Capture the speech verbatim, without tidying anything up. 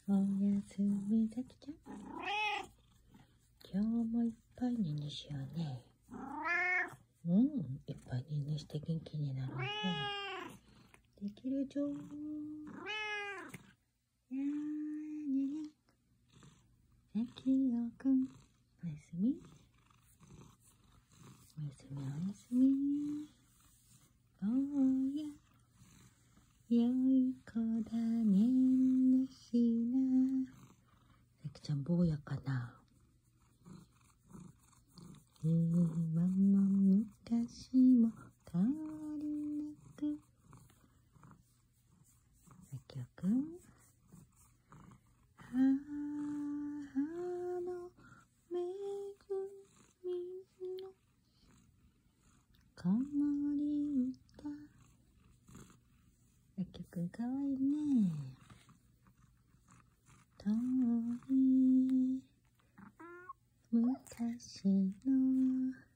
おやすみさきちゃん。今日もいっぱいねんしようね。うん、いっぱいねんして元気になろうね。できるぞー。やーねね。さきよくん、おやすみ。おやすみおやすみ。おーや、よい子だねんしな。さきちゃん坊やかな。今も昔も変わりなく。さきよくん、母の恵みの子守歌。さきよくんかわいいね。遠い昔の